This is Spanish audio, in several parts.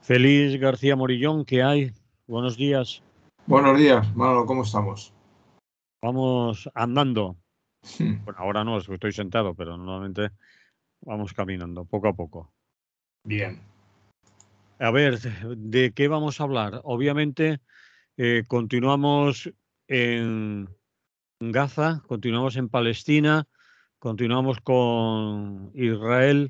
Félix García Morillón, ¿qué hay? Buenos días. Buenos días, Manolo, ¿cómo estamos? Vamos andando. Bueno, ahora no, estoy sentado, pero normalmente vamos caminando, poco a poco. Bien. A ver, ¿de qué vamos a hablar? Obviamente, continuamos en Gaza, continuamos en Palestina, continuamos con Israel.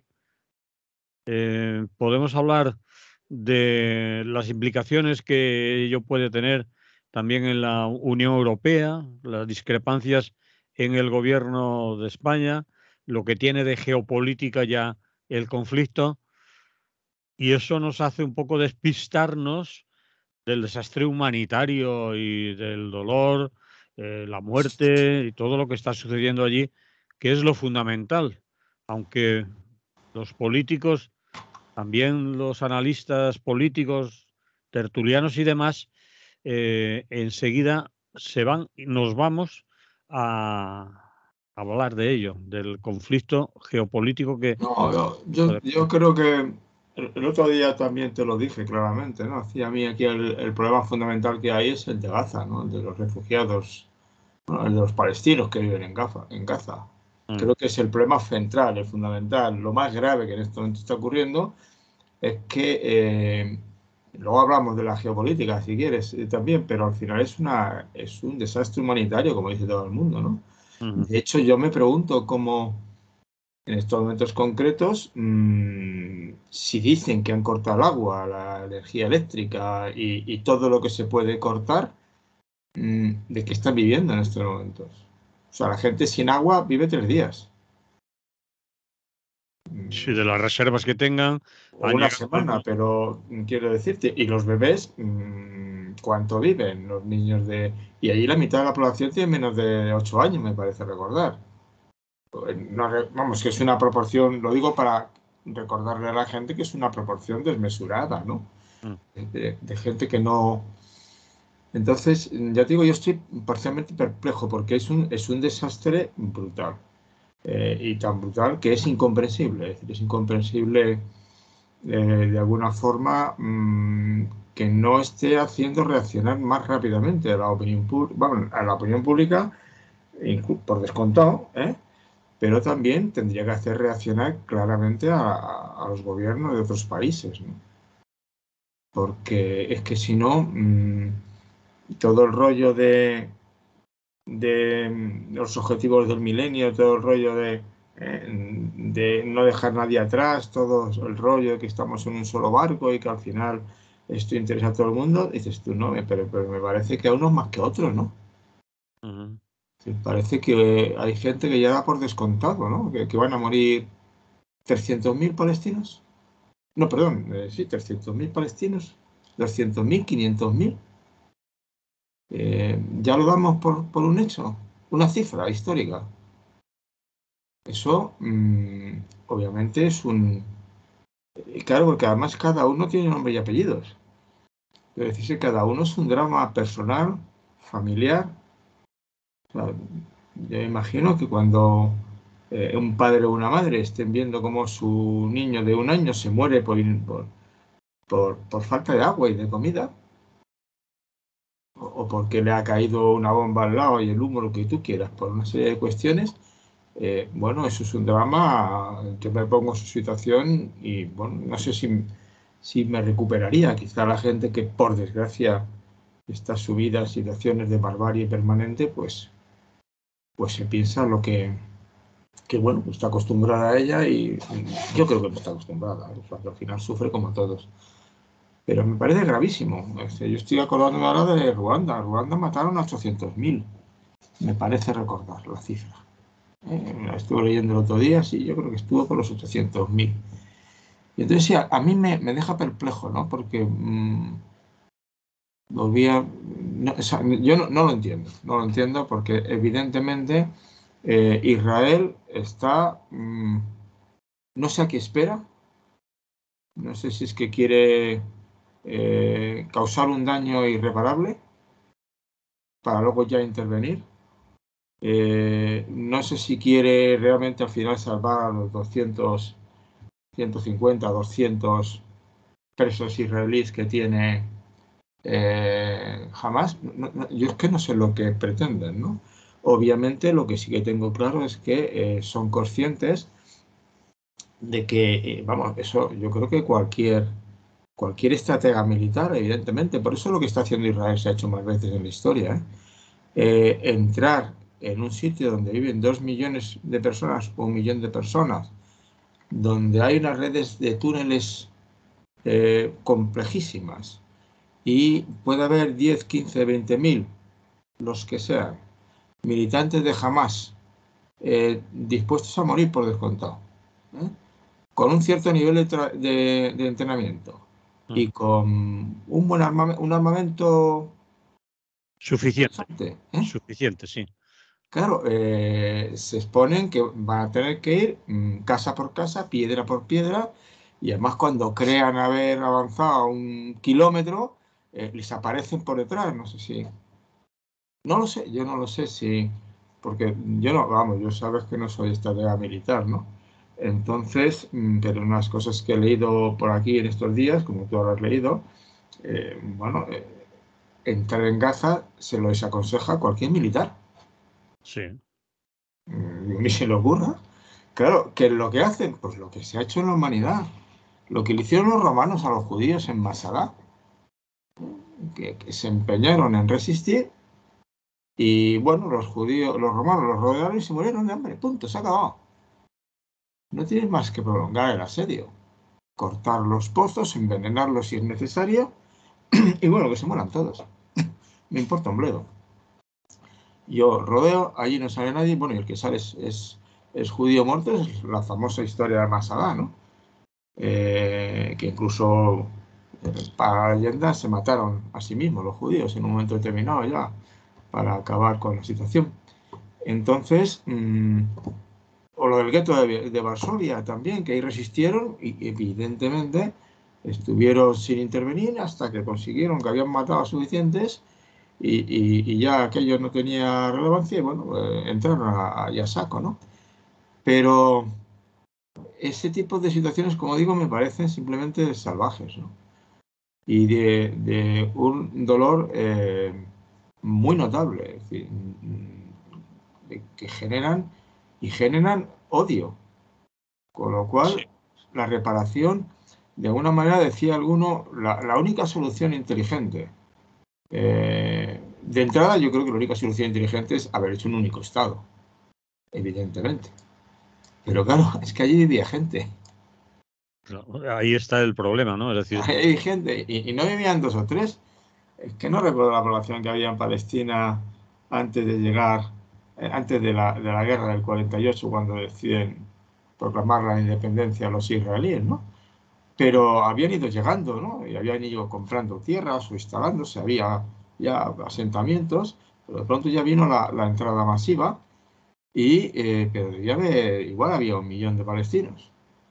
Podemos hablar de las implicaciones que ello puede tener también en la Unión Europea, las discrepancias en el gobierno de España, lo que tiene de geopolítica ya el conflicto, y eso nos hace un poco despistarnos del desastre humanitario y del dolor, la muerte y todo lo que está sucediendo allí, que es lo fundamental, aunque los políticos, también los analistas políticos, tertulianos y demás, enseguida nos vamos a hablar de ello, del conflicto geopolítico que No, puede yo creo que el otro día también te lo dije claramente, ¿no? Hacía a mí aquí el problema fundamental que hay es el de Gaza, ¿no? El de los refugiados, ¿no? El de los palestinos que viven en Gaza. Mm, Creo que es el problema central, el fundamental, lo más grave que en este momento está ocurriendo es que luego hablamos de la geopolítica, si quieres, también, pero al final es un desastre humanitario, como dice todo el mundo, ¿no? mm, De hecho, yo me pregunto cómo en estos momentos concretos, si dicen que han cortado el agua, la energía eléctrica y todo lo que se puede cortar, ¿de qué están viviendo en estos momentos? O sea, la gente sin agua vive 3 días. sí, de las reservas que tengan, O han una llegado semana, pero quiero decirte, y los bebés, ¿cuánto viven? Los niños de... Y allí la mitad de la población tiene menos de 8 años, me parece recordar. No, vamos, que es una proporción, lo digo para recordarle a la gente que es una proporción desmesurada, ¿no? Mm, De gente que no... Entonces, ya te digo, yo estoy parcialmente perplejo porque es un desastre brutal. Y tan brutal que es incomprensible. Es decir, es incomprensible de alguna forma que no esté haciendo reaccionar más rápidamente a la opinión pública, bueno, a la opinión pública, por descontado, ¿eh? Pero también tendría que hacer reaccionar claramente a los gobiernos de otros países, ¿no? Porque es que si no, todo el rollo de los objetivos del milenio, todo el rollo de no dejar nadie atrás, todo el rollo de que estamos en un solo barco y que al final esto interesa a todo el mundo, dices tú, no, pero me parece que a unos más que a otros, ¿no? mm. Sí, parece que hay gente que ya da por descontado, ¿no? Que van a morir 300.000 palestinos. No, perdón, sí, 300.000 palestinos, 200.000, 500.000. Ya lo damos por un hecho, una cifra histórica. Eso, obviamente, es un... Claro, porque además cada uno tiene nombre y apellidos. Es decir, que cada uno es un drama personal, familiar. O sea, yo imagino que cuando un padre o una madre estén viendo cómo su niño de 1 año se muere por falta de agua y de comida, o porque le ha caído una bomba al lado y el humo, lo que tú quieras, por una serie de cuestiones, bueno, eso es un drama. Yo me pongo en su situación y, bueno, no sé si me recuperaría. Quizá la gente que, por desgracia, está subida a situaciones de barbarie permanente, pues se piensa lo que bueno, pues está acostumbrada a ella y yo creo que no está acostumbrada. O sea, que al final sufre como todos. Pero me parece gravísimo. Yo estoy acordándome ahora de Ruanda. Ruanda mataron a 800.000, me parece recordar la cifra. La estuve leyendo el otro día, sí, yo creo que estuvo por los 800.000. Y entonces sí, a mí me deja perplejo, ¿no? Porque volvía... No, o sea, yo no lo entiendo, no lo entiendo porque evidentemente Israel está... no sé a qué espera, no sé si es que quiere causar un daño irreparable para luego ya intervenir. No sé si quiere realmente al final salvar a los 200, 150, 200 presos israelíes que tiene Hamas. Yo es que no sé lo que pretenden, ¿no? Obviamente lo que sí que tengo claro es que son conscientes de que, vamos, eso yo creo que cualquier estratega militar, evidentemente, por eso lo que está haciendo Israel se ha hecho más veces en la historia, entrar en un sitio donde viven 2 millones de personas o 1 millón de personas, donde hay unas redes de túneles complejísimas y puede haber 10, 15, 20 mil, los que sean, militantes de Hamas dispuestos a morir por descontado, ¿eh? Con un cierto nivel de entrenamiento y con un armamento Suficiente, interesante, suficiente, sí. claro, se exponen que van a tener que ir casa por casa, piedra por piedra, y además cuando crean haber avanzado 1 kilómetro, les aparecen por detrás, no sé si... No lo sé, yo no lo sé si... Porque yo no, vamos, yo sabes que no soy estratega militar, ¿no? Entonces, pero unas cosas que he leído por aquí en estos días, como tú habrás leído, bueno, entrar en Gaza se lo desaconseja a cualquier militar. Sí. Ni se le ocurra. Claro, ¿qué es lo que hacen? Pues lo que se ha hecho en la humanidad. Lo que le hicieron los romanos a los judíos en Masada, que se empeñaron en resistir y, bueno, los judíos, los romanos los rodearon y se murieron de hambre. Punto, se ha acabado. No tienes más que prolongar el asedio. Cortar los pozos, envenenarlos si es necesario y, bueno, que se mueran todos. Me importa un bledo. Yo rodeo, allí no sale nadie, bueno, y el que sale es judío muerto, es la famosa historia de Masada, ¿no? Que incluso para la leyenda se mataron a sí mismos los judíos en un momento determinado ya para acabar con la situación. Entonces, o lo del gueto de Varsovia también, que ahí resistieron y evidentemente estuvieron sin intervenir hasta que consiguieron que habían matado a suficientes y ya aquello no tenía relevancia y bueno, entraron a saco, ¿no? Pero ese tipo de situaciones, como digo, me parecen simplemente salvajes, ¿no? Y de un dolor muy notable, es decir, que generan odio, con lo Sí. cual la reparación, de alguna manera decía alguno, la única solución inteligente. De entrada, yo creo que la única solución inteligente es haber hecho un único Estado, evidentemente. Pero claro, es que allí vivía gente. Claro, ahí está el problema, ¿no? Es decir, Hay gente, y no vivían 2 o 3. Es que no recuerdo la población que había en Palestina antes de llegar, antes de la guerra del 48, cuando deciden proclamar la independencia a los israelíes, ¿no? Pero habían ido llegando, ¿no? Y habían ido comprando tierras o instalándose, había ya asentamientos, pero de pronto ya vino la entrada masiva pero debía haber, igual había 1 millón de palestinos.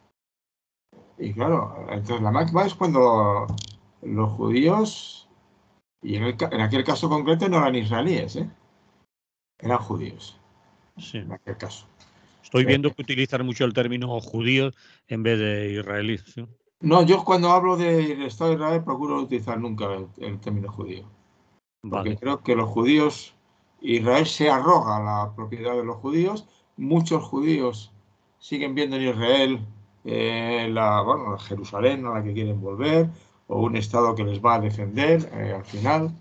Y claro, entonces la Nakba es cuando los judíos, y en aquel caso concreto no eran israelíes, eran judíos, sí. en aquel caso. Estoy Eh, viendo que utilizan mucho el término judíos en vez de israelíes. ¿Sí? no, yo cuando hablo del Estado de Israel procuro utilizar nunca el término judío, porque Vale. creo que los judíos, Israel se arroga la propiedad de los judíos, muchos judíos siguen viendo en Israel bueno, Jerusalén a la que quieren volver, o un Estado que les va a defender al final,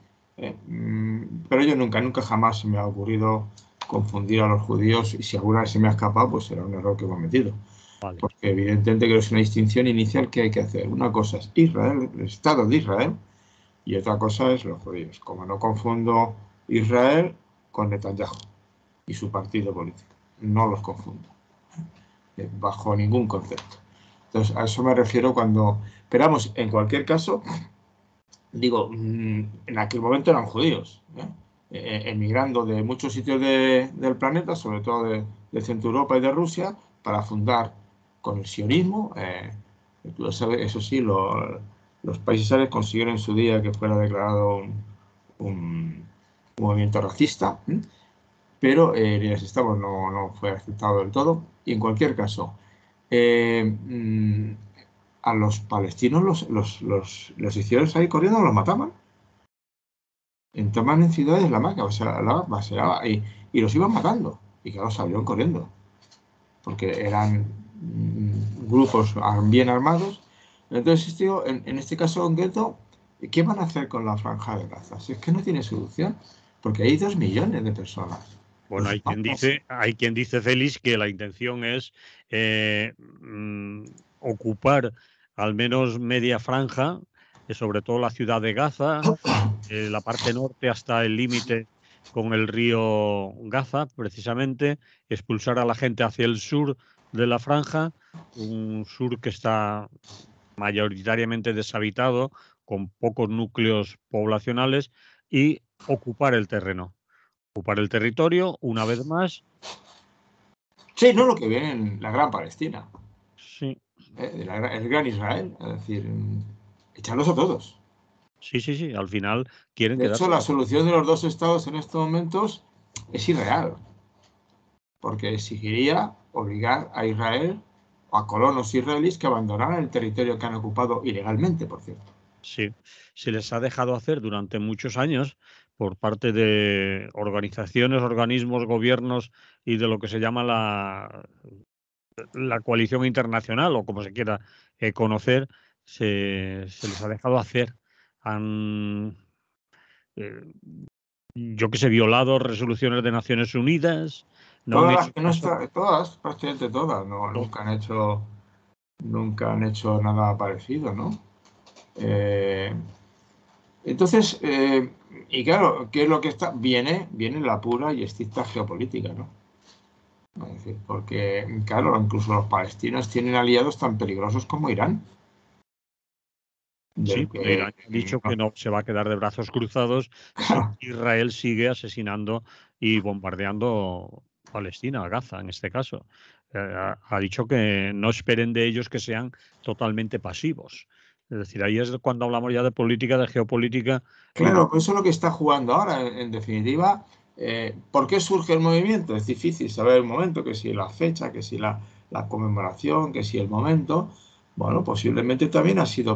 pero yo nunca jamás se me ha ocurrido confundir a los judíos y si alguna vez se me ha escapado, pues será un error que he cometido. Vale. Porque evidentemente creo que es una distinción inicial que hay que hacer. Una cosa es Israel, el Estado de Israel, y otra cosa es los judíos. Como no confundo Israel con Netanyahu y su partido político. No los confundo, bajo ningún concepto. Entonces, a eso me refiero cuando... Pero vamos, en cualquier caso, digo, en aquel momento eran judíos, emigrando de muchos sitios del planeta, sobre todo de Centro Europa y de Rusia, para fundar con el sionismo. Tú lo sabes, eso sí, los países árabes consiguieron en su día que fuera declarado un movimiento racista, pero el Estado no fue aceptado del todo. Y en cualquier caso, eh, a los palestinos los hicieron salir corriendo, los mataban. Entraban en ciudades la Meca, y los iban matando. Y claro, salieron corriendo. Porque eran grupos bien armados. Entonces, tío, en este caso concreto, ¿qué van a hacer con la Franja de Gaza? Si es que no tiene solución, porque hay 2 millones de personas. Bueno, hay quien dice, Félix, que la intención es ocupar al menos media franja, sobre todo la ciudad de Gaza, la parte norte hasta el límite con el río Gaza, precisamente, expulsar a la gente hacia el sur de la franja, un sur que está mayoritariamente deshabitado, con pocos núcleos poblacionales, y ocupar el terreno. Ocupar el territorio una vez más. Sí, no lo que viene en la Gran Palestina. Sí. El Gran Israel. Es decir, echarlos a todos. Sí. Al final quieren De quedarse. hecho, la solución de los 2 estados en estos momentos es irreal. Porque exigiría obligar a Israel o a colonos israelíes que abandonaran el territorio que han ocupado ilegalmente, por cierto. Sí, se les ha dejado hacer durante muchos años por parte de organizaciones, organismos, gobiernos y de lo que se llama la coalición internacional, o como se quiera conocer, se les ha dejado hacer. Han, yo que sé, violado resoluciones de Naciones Unidas, no han Todas las hecho que no caso. están, todas, prácticamente todas, nunca han hecho nada parecido, ¿no? Entonces, y claro, ¿qué es lo que está? Viene la pura y estricta geopolítica, ¿no? Es decir, porque, claro, incluso los palestinos tienen aliados tan peligrosos como Irán. Sí, Del pero Irán que, ha dicho que no se va a quedar de brazos cruzados si Israel sigue asesinando y bombardeando Palestina, Gaza en este caso. Ha dicho que no esperen de ellos que sean totalmente pasivos. Es decir, ahí es cuando hablamos ya de política, de geopolítica. claro, pues eso es lo que está jugando ahora, en definitiva. ¿Por qué surge el movimiento? Es difícil saber el momento, que si la fecha, que si la conmemoración, que si el momento. Bueno, posiblemente también ha sido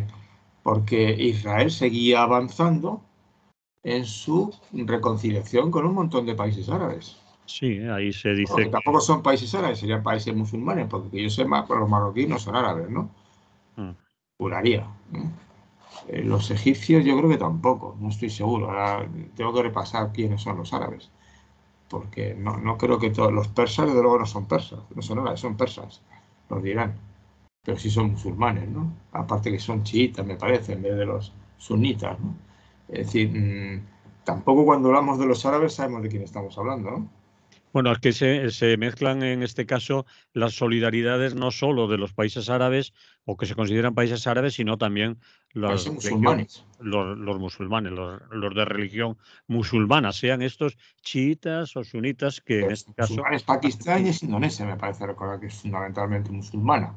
porque Israel seguía avanzando en su reconciliación con un montón de países árabes. Sí, ahí se Bueno, dice que que. tampoco son países árabes, serían países musulmanes, porque yo sé más, pero los marroquíes no son árabes, ¿no? Mm, Juraría, ¿no? Los egipcios yo creo que tampoco, no estoy seguro. Ahora tengo que repasar quiénes son los árabes, porque no creo que todos los persas, desde luego, no son persas, no son árabes, son persas, los dirán, pero sí son musulmanes, ¿no? Aparte que son chiitas, me parece, en vez de los sunitas, ¿no? Es decir, tampoco cuando hablamos de los árabes sabemos de quién estamos hablando, ¿no? Bueno, es que se mezclan en este caso las solidaridades no solo de los países árabes o que se consideran países árabes, sino también Países las religión, musulmanes. los musulmanes, los de religión musulmana, sean estos chiitas o sunitas, que en Los este caso musulmanes Pakistán y es Indonesia, me parece recordar que es fundamentalmente musulmana.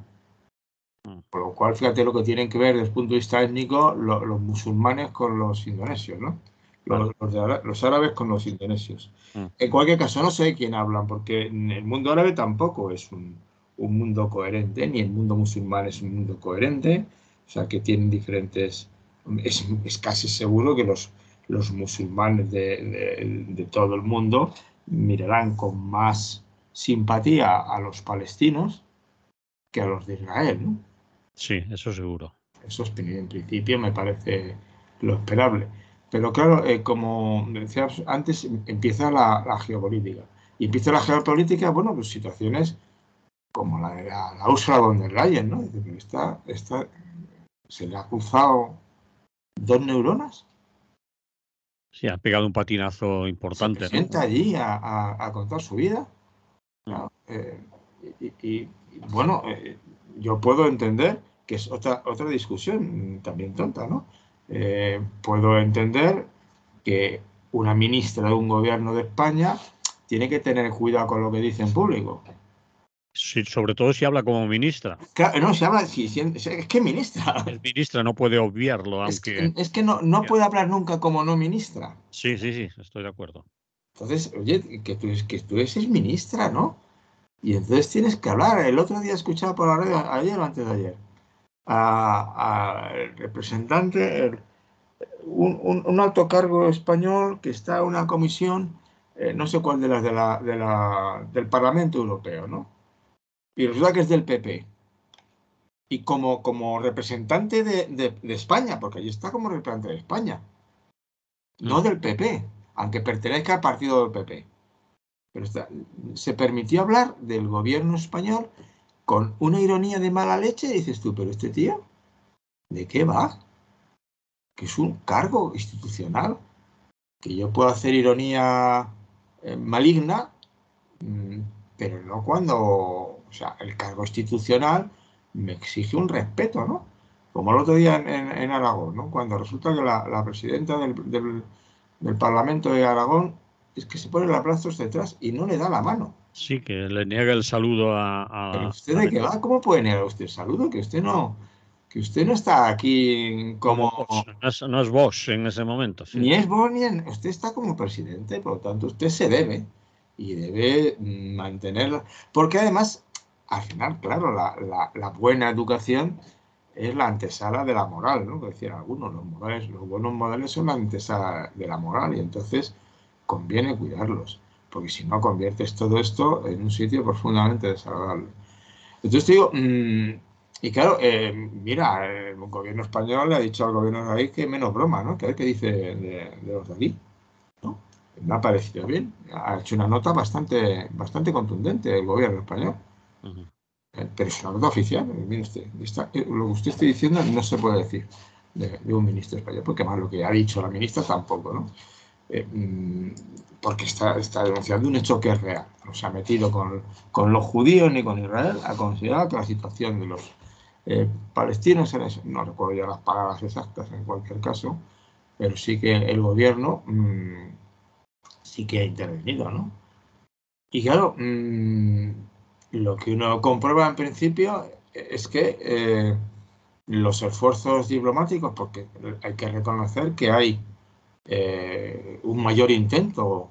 mm, Por lo cual, fíjate lo que tienen que ver desde el punto de vista étnico los musulmanes con los indonesios, ¿no? claro. Los árabes con los indonesios. Mm, En cualquier caso, no sé de quién hablan, porque el mundo árabe tampoco es un mundo coherente, ni el mundo musulmán es un mundo coherente, o sea que tienen diferentes. Es casi seguro que los musulmanes de todo el mundo mirarán con más simpatía a los palestinos que a los de Israel, ¿no? sí, eso seguro. Eso en principio me parece lo esperable. Pero claro, como decía antes, empieza la geopolítica. Y empieza la geopolítica, bueno, pues situaciones como la de la Ursula von der Leyen, ¿no? Dice, pero se le ha cruzado 2 neuronas. Sí, ha pegado un patinazo Se importante, ¿no? presenta allí a contar su vida. Mm, Claro, y, bueno, yo puedo entender que es otra discusión también tonta, ¿no? Puedo entender que una ministra de un gobierno de España tiene que tener cuidado con lo que dice en público. sí, sobre todo si habla como ministra. Claro, no, se habla, es que ministra. Es ministra, no puede obviarlo, aunque Es que no puede hablar nunca como no ministra. sí, estoy de acuerdo. Entonces, oye, que tú eres ministra, ¿no? Y entonces tienes que hablar. El otro día escuchaba por la radio, ayer o antes de ayer, al representante, un alto cargo español que está en una comisión, no sé cuál de las del Parlamento Europeo, ¿no? Y resulta que es del PP. Y como representante de España, porque allí está como representante de España, no del PP, aunque pertenezca al partido del PP. Pero se permitió hablar del gobierno español con una ironía de mala leche, y dices tú, pero este tío, ¿de qué va? Que es un cargo institucional, que yo puedo hacer ironía maligna, pero no cuando, o sea, el cargo institucional me exige un respeto, ¿no? Como el otro día en Aragón, ¿no? Cuando resulta que la presidenta del Parlamento de Aragón es que se pone los brazos detrás y no le da la mano. Sí, que le niega el saludo ¿Pero a usted de qué va? ¿Cómo puede negar usted el saludo? Que usted no está aquí como como, Bosch. No es Bosch en ese momento, sí. ni es vos ni usted está como presidente, por lo tanto usted se debe y debe mantenerla, porque además, al final, claro, la buena educación es la antesala de la moral, ¿no? Que decían algunos, los buenos modales son la antesala de la moral y entonces conviene cuidarlos, porque si no conviertes todo esto en un sitio profundamente desagradable. Entonces te digo, y claro, mira, el gobierno español le ha dicho al gobierno de ahí que menos broma, ¿no? Que a ver qué dice de los de aquí, ¿no? Me ha parecido bien. Ha hecho una nota bastante contundente el gobierno español. Ujú. Pero es una nota oficial. Mire usted, lo que usted está diciendo no se puede decir de un ministro español, porque más lo que ha dicho la ministra tampoco, ¿no? Eh, mm, Porque está denunciando un hecho que es real. No se ha metido con los judíos ni con Israel, ha considerado que la situación de los palestinos, no recuerdo ya las palabras exactas en cualquier caso, pero sí que el gobierno sí que ha intervenido, ¿no? Y claro, lo que uno comprueba en principio es que los esfuerzos diplomáticos, porque hay que reconocer que hay un mayor intento,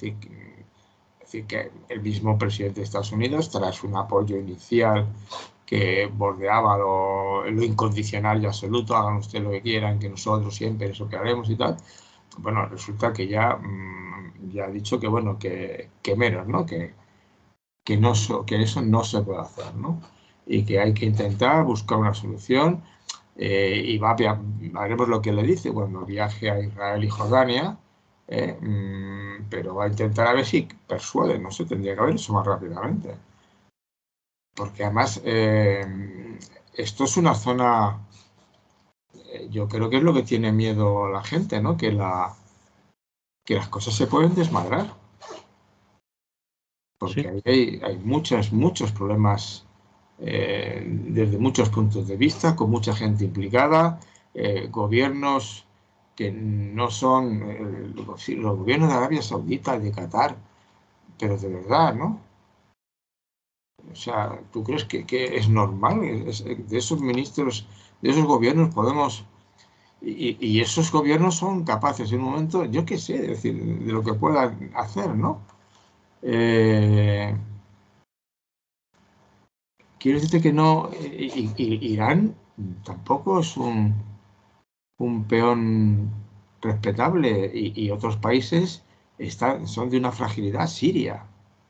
es decir, que el mismo presidente de Estados Unidos, tras un apoyo inicial que bordeaba lo incondicional y absoluto, hagan ustedes lo que quieran, que nosotros siempre eso que haremos y tal, bueno, resulta que ya ha dicho que bueno, que menos, ¿no? Que eso no se puede hacer, ¿no? Y que hay que intentar buscar una solución y veremos lo que le dice cuando viaje a Israel y Jordania, pero va a intentar a ver si persuade, no sé, tendría que haber hecho más rápidamente. Porque además esto es una zona, yo creo que es lo que tiene miedo la gente, ¿no? Que las cosas se pueden desmadrar, porque Sí, hay muchos problemas desde muchos puntos de vista, con mucha gente implicada, gobiernos que no son los gobiernos de Arabia Saudita, de Qatar, pero de verdad, ¿no? O sea, ¿tú crees que es normal? De esos ministros, de esos gobiernos podemos... Y esos gobiernos son capaces en un momento, yo qué sé, decir, de lo que puedan hacer, ¿no? Eh, Quiero decirte que no, Irán tampoco es un peón respetable y otros países son de una fragilidad. Siria.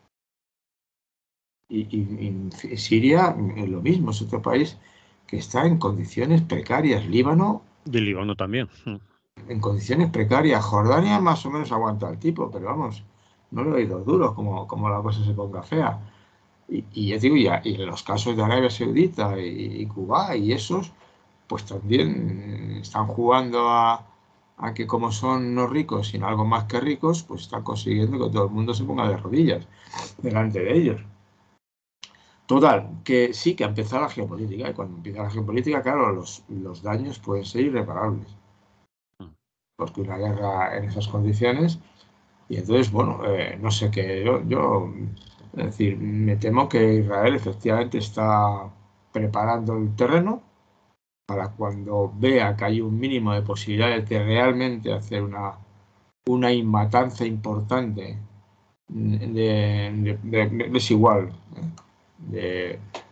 Y Siria es lo mismo, es otro país que está en condiciones precarias. Líbano de Líbano también. en condiciones precarias. Jordania más o menos aguanta el tipo, pero vamos, no le doy dos duros como la cosa se ponga fea. Y ya digo, y en los casos de Arabia Saudita y Cuba y esos, pues también están jugando a que como son no ricos, sino algo más que ricos, pues están consiguiendo que todo el mundo se ponga de rodillas delante de ellos. Total, que sí que ha empezado la geopolítica, y cuando empieza la geopolítica, claro, los daños pueden ser irreparables, porque una guerra en esas condiciones, y entonces, bueno, no sé qué, es decir, me temo que Israel efectivamente está preparando el terreno para cuando vea que hay un mínimo de posibilidades de realmente hacer una inmatanza importante desigual, de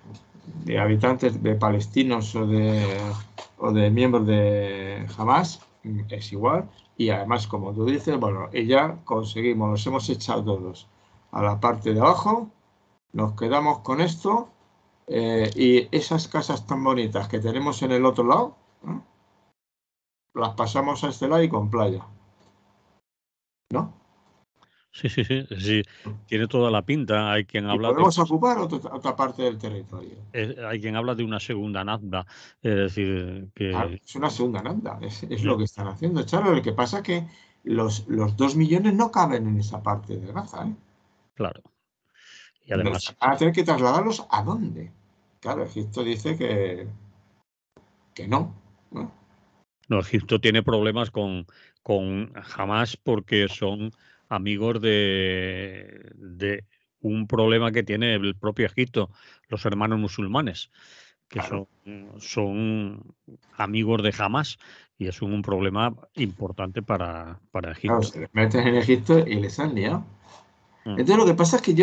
de habitantes, de palestinos o de miembros de Hamas, es igual. Y además, como tú dices, bueno, ya conseguimos, los hemos echado todos a la parte de abajo, nos quedamos con esto, y esas casas tan bonitas que tenemos en el otro lado, ¿no?, las pasamos a este lado y con playa, ¿no? Sí, sí, sí, sí, tiene toda la pinta. Hay quien Y habla de podemos ocupar otra parte del territorio. hay quien habla de una segunda Nakba, es decir, Claro, que es una segunda Nakba, es lo que están haciendo. Claro, lo que pasa es que los 2 millones no caben en esa parte de Gaza, ¿eh? claro. Y Entonces, además, van a tener que trasladarlos ¿a dónde? Claro, Egipto dice que no, ¿no? no, Egipto tiene problemas con Hamas porque son amigos de un problema que tiene el propio Egipto, los hermanos musulmanes, que Claro. son amigos de Hamas y es un problema importante para Claro, Egipto. se les meten en Egipto y les han liado. Mm. Entonces, lo que pasa es que yo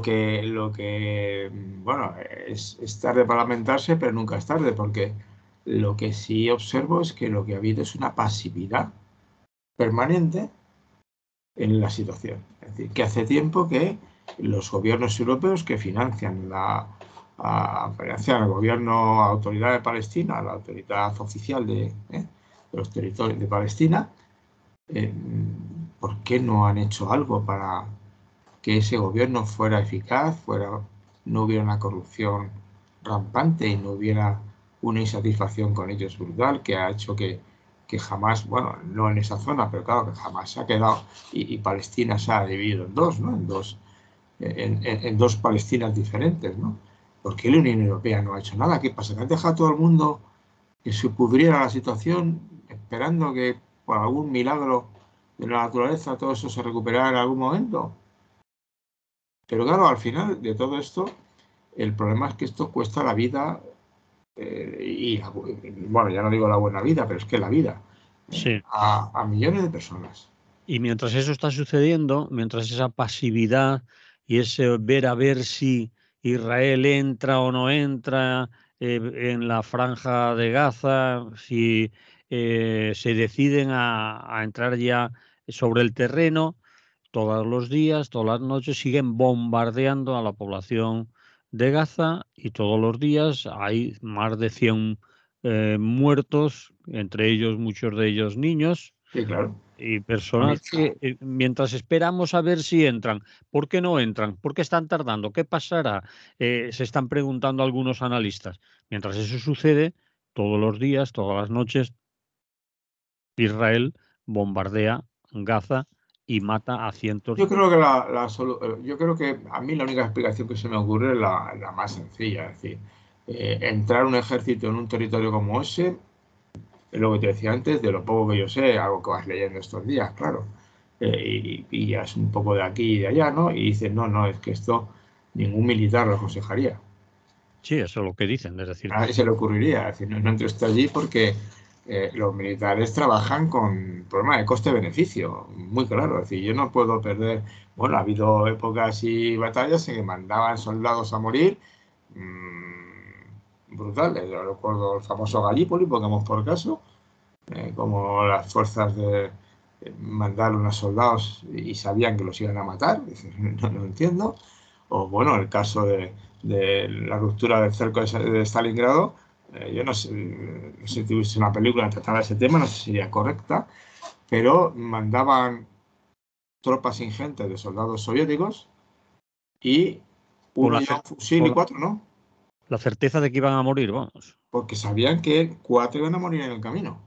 bueno, es tarde para lamentarse, pero nunca es tarde, porque lo que sí observo es que lo que ha habido es una pasividad permanente en la situación. Es decir, que hace tiempo que los gobiernos europeos que financian financian al gobierno, Autoridad de Palestina, la autoridad oficial de los territorios de Palestina, eh, ¿por qué no han hecho algo para que ese gobierno fuera eficaz, no hubiera una corrupción rampante y no hubiera una insatisfacción con ellos brutal que ha hecho que jamás, bueno, no en esa zona, pero claro, que jamás se ha quedado y Palestina se ha dividido en dos, ¿no? En dos Palestinas diferentes, ¿no? ¿Por qué la Unión Europea no ha hecho nada? ¿Qué pasa? ¿Que han dejado a todo el mundo que se pudriera la situación esperando que por algún milagro de la naturaleza todo eso se recuperara en algún momento? Pero claro, al final de todo esto, el problema es que esto cuesta la vida, bueno, ya no digo la buena vida, pero es que la vida, Sí. a millones de personas. Y mientras eso está sucediendo, mientras esa pasividad y ese ver a ver si Israel entra o no entra en la franja de Gaza, si se deciden a entrar ya sobre el terreno, todos los días, todas las noches siguen bombardeando a la población de Gaza y todos los días hay más de 100 muertos, entre ellos muchos de ellos niños Sí, claro. y personas que, mientras esperamos a ver si entran, ¿por qué no entran? ¿Por qué están tardando? ¿Qué pasará? Se están preguntando algunos analistas. Mientras eso sucede, todos los días, todas las noches, Israel bombardea Gaza y mata a cientos. Yo creo que yo creo que a mí la única explicación que se me ocurre es la más sencilla, es decir, entrar un ejército en un territorio como ese, es lo que te decía antes, de lo poco que yo sé, algo que vas leyendo estos días, claro, y ya es un poco de aquí y de allá, ¿no? Y dices, no, no, es que esto ningún militar lo aconsejaría. Sí, eso es lo que dicen, es decir, A nadie se le ocurriría, es decir, no, no entro esto allí porque los militares trabajan con problema de coste-beneficio, muy claro, es decir, yo no puedo perder, bueno, ha habido épocas y batallas en que mandaban soldados a morir, brutales. Yo recuerdo el famoso Gallipoli, pongamos por caso, como las fuerzas mandaron a soldados y sabían que los iban a matar, no lo entiendo. O bueno, el caso de la ruptura del cerco de Stalingrado, yo no sé, no sé si tuviste una película que trataba ese tema, no sé si sería correcta, pero mandaban tropas ingentes de soldados soviéticos y con uno la, llevaba un fusil y con cuatro no, la certeza de que iban a morir, vamos. porque sabían que cuatro iban a morir en el camino.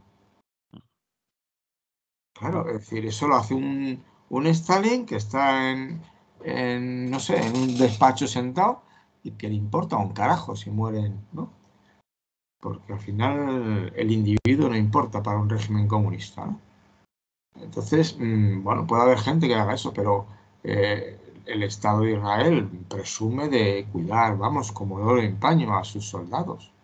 Claro, es decir, eso lo hace un Stalin que está no sé, en un despacho sentado y que le importa un carajo si mueren, ¿no? Porque al final el individuo no importa para un régimen comunista, ¿no? Entonces, bueno, puede haber gente que haga eso, pero el Estado de Israel presume de cuidar, vamos, como oro en paño a sus soldados.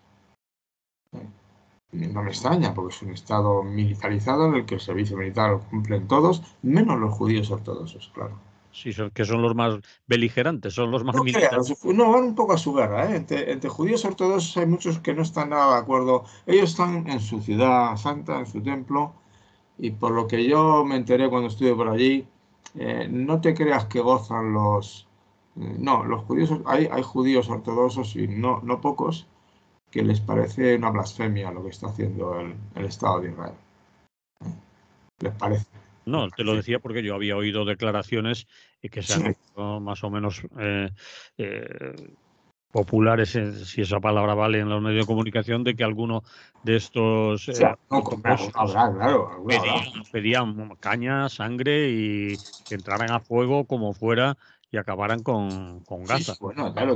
No me extraña, porque es un Estado militarizado en el que el servicio militar lo cumplen todos, menos los judíos ortodoxos, claro. Sí, que son los más beligerantes, son los más No militares. creas, no, van un poco a su guerra, ¿eh? Entre judíos ortodoxos hay muchos que no están nada de acuerdo. Ellos están en su ciudad santa, en su templo, y por lo que yo me enteré cuando estuve por allí, no te creas que gozan no, los judíos, hay judíos ortodoxos y no pocos que les parece una blasfemia lo que está haciendo el Estado de Israel. Les parece. Les No, te lo parece. decía porque yo había oído declaraciones que se Sí, han hecho más o menos eh, populares, si esa palabra vale, en los medios de comunicación, de que alguno de estos o sea, no, ortodoxos habrá, claro, alguna habrá. pedían caña, sangre y que entraran a fuego como fuera y acabaran con Sí, Gaza. sí, bueno, claro,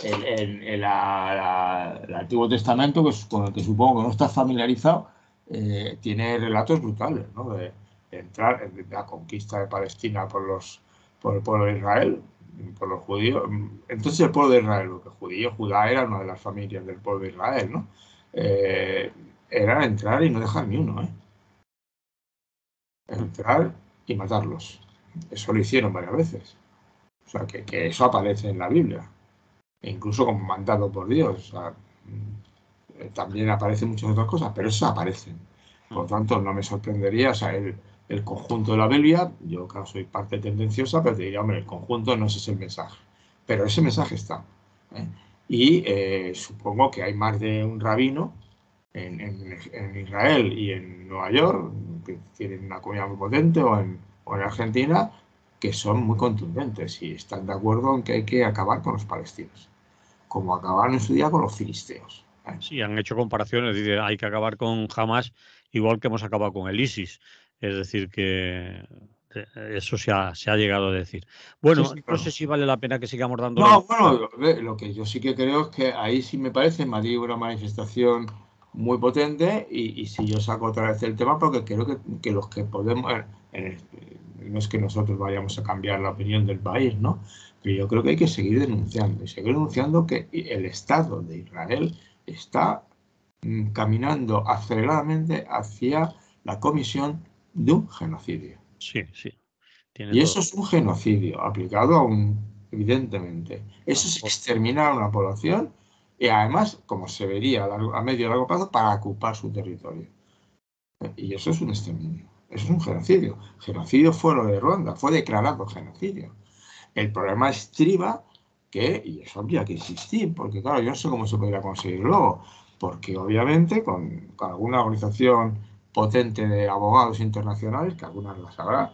el Antiguo Testamento, con el que supongo que no estás familiarizado, tiene relatos brutales, ¿no? De entrar en la conquista de Palestina por el pueblo de Israel, por los judíos. Entonces el pueblo de Israel, porque Judá era una de las familias del pueblo de Israel, ¿no? Eh, Era entrar y no dejar ni uno, ¿eh? Entrar y matarlos. Eso lo hicieron varias veces. O sea, que eso aparece en la Biblia, e incluso como mandado por Dios. O sea, también aparecen muchas otras cosas, pero eso aparecen. Por lo tanto, no me sorprendería, o sea, el conjunto de la Biblia, yo claro, soy parte tendenciosa, pero te diría, hombre, el conjunto no ese es el mensaje, pero ese mensaje está. ¿Eh? Y supongo que hay más de un rabino en Israel y en Nueva York, que tienen una comunidad muy potente, o en Argentina, que son muy contundentes y están de acuerdo en que hay que acabar con los palestinos, como acabaron en su día con los filisteos. ¿Eh? Sí, han hecho comparaciones, dice, hay que acabar con Hamas igual que hemos acabado con el ISIS. Es decir, que eso se ha llegado a decir. Sí, Bueno, sí, no claro. sé si vale la pena que sigamos dándole No, vueltas. bueno, lo que yo sí que creo es que ahí sí me parece Madrid una manifestación muy potente y si yo saco otra vez el tema porque creo que los que podemos, no es que nosotros vayamos a cambiar la opinión del país, ¿no? Pero yo creo que hay que seguir denunciando y seguir denunciando que el Estado de Israel está caminando aceleradamente hacia la comisión de un genocidio. Sí, sí, tiene Y todo. eso es un genocidio aplicado evidentemente. Eso es exterminar a una población y además, como se vería a medio y largo plazo, para ocupar su territorio. Y eso es un exterminio. Eso es un genocidio. Genocidio fue lo de Ruanda, fue declarado genocidio. El problema estriba y eso habría que insistir, porque claro, yo no sé cómo se podría conseguir luego, porque obviamente con alguna organización potente de abogados internacionales, que algunas las habrá,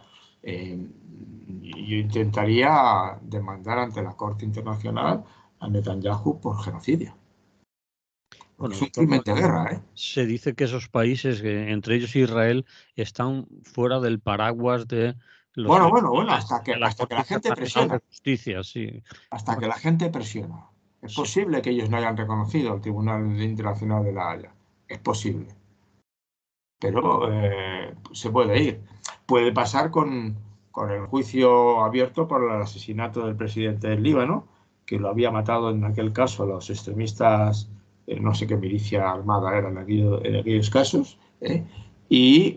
yo intentaría demandar ante la Corte Internacional a Netanyahu por genocidio, porque Bueno, es de un todas crimen de maneras, guerra, ¿eh? se dice que esos países, entre ellos Israel, están fuera del paraguas de los Bueno, tribunales de la hasta que Corte la gente Internacional de presiona. Justicia, sí. Hasta Bueno, que la gente presiona. Es sí. posible que ellos no hayan reconocido al Tribunal Internacional de la Haya. Es posible. Pero se puede ir. Puede pasar con el juicio abierto por el asesinato del presidente del Líbano, que lo había matado en aquel caso los extremistas, no sé qué milicia armada era en aquellos casos, ¿eh? Y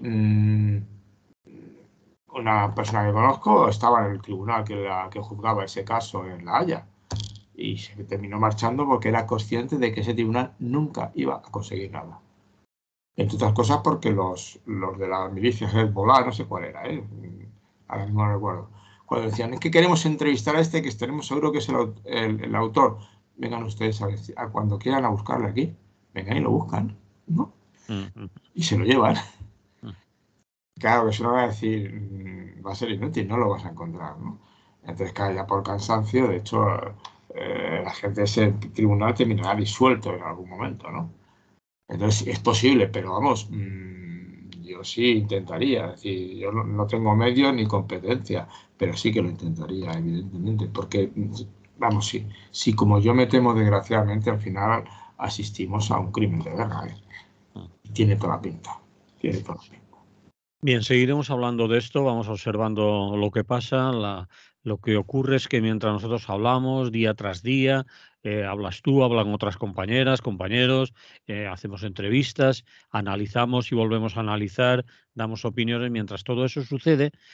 una persona que conozco estaba en el tribunal que juzgaba ese caso en La Haya y se terminó marchando porque era consciente de que ese tribunal nunca iba a conseguir nada. Entre otras cosas porque los de la milicia Hezbollah, no sé cuál era, ahora mismo no recuerdo, cuando decían, es que queremos entrevistar a este que estaremos seguros que es el autor, vengan ustedes cuando quieran a buscarle aquí, vengan y lo buscan, ¿no? Mm, mm, Y se lo llevan. mm. Claro, que eso no va a decir, va a ser inútil, no lo vas a encontrar, ¿no? Entonces, claro, ya por cansancio, de hecho, la gente de ese tribunal terminará disuelto en algún momento, ¿no? Entonces, es posible, pero vamos, yo sí intentaría, es decir, yo no tengo medios ni competencia, pero sí que lo intentaría, evidentemente, porque, vamos, si como yo me temo, desgraciadamente, al final asistimos a un crimen de guerra, ¿eh? Mm. Tiene toda la pinta, tiene toda la pinta. Bien, seguiremos hablando de esto, vamos observando lo que pasa. Lo que ocurre es que mientras nosotros hablamos día tras día, hablas tú, hablan otras compañeras, compañeros, hacemos entrevistas, analizamos y volvemos a analizar, damos opiniones. Mientras todo eso sucede,